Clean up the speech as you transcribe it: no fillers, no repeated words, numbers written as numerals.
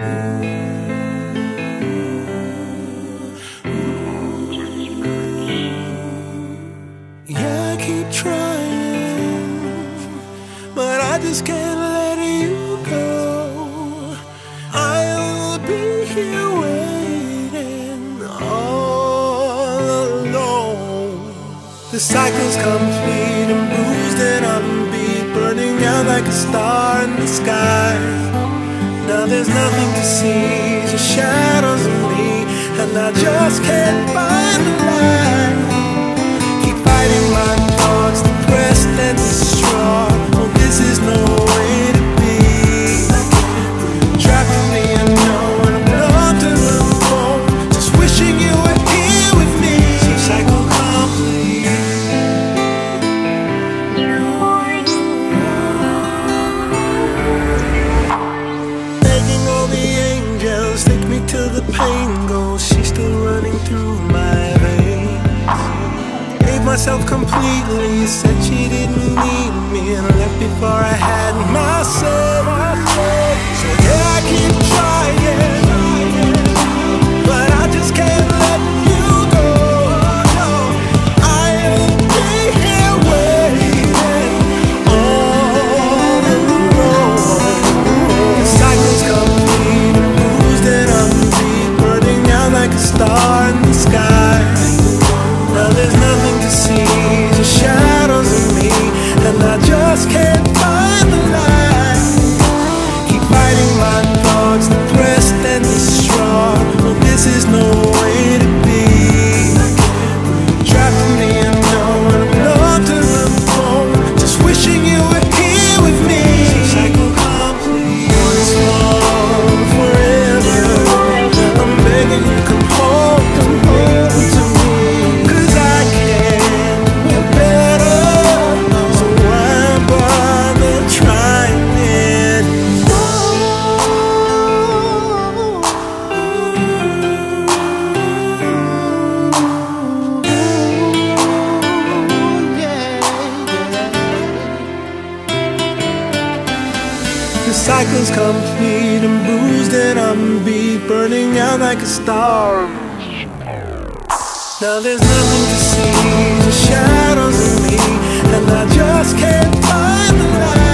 Yeah, I keep trying, but I just can't let you go. I'll be here waiting all alone. The cycle's complete and bruised and unbeat, burning out like a star in the sky. Now there's nothing to see, just shadows of me, and I just can't find the light. Keep fighting my thoughts, depressed and distraught. Oh, this is no way to be. Trapped in the unknown, I'm numb to the bone, just wishing you were here with me. So cycle complete. Begging all the angels, take me till the pain goes. She's still running through my veins. Gave myself completely, said she didn't need me, and left before I had myself. So yeah, I keep trying, but I just can't let you go. I'll be here waiting all alone. The cycle's complete, bruised and unbeat, burning out like a star in the sky. Now there's nothing to see, just shadows of me, and I just can't find the light. Keep fighting my thoughts, depressed and distraught. Well, this is no way to be. Trapped in the unknown, I'm numb to the bone, just wishing you were here with me. Cycle complete, once more, forever. I'm begging you, come home to me. The cycle's complete and bruised and unbeat, burning out like a star. Now there's nothing to see, just shadows of me, and I just can't find the light.